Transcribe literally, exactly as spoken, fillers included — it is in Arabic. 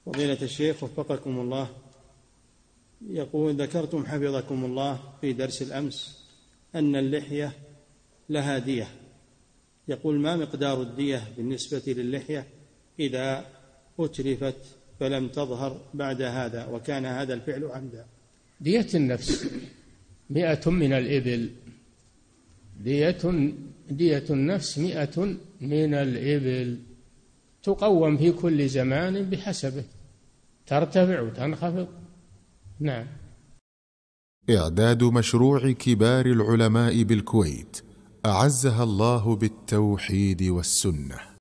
فضيلة الشيخ وفقكم الله، يقول: ذكرتم حفظكم الله في درس الأمس أن اللحية لها دية، يقول: ما مقدار الدية بالنسبة للحية إذا أتلفت فلم تظهر بعد هذا وكان هذا الفعل عمدا؟ دية النفس مئة من الإبل، دية دية النفس مئة من الإبل، تقوم في كل زمان بحسبه، ترتفع وتنخفض. نعم. إعداد مشروع كبار العلماء بالكويت أعزها الله بالتوحيد والسنة.